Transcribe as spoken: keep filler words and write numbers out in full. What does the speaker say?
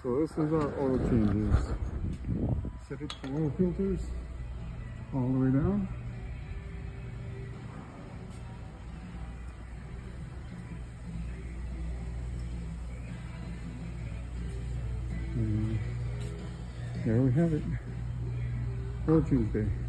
So this is our oil changes. Set it for oil filters all the way down. And there we have it. Oil change day.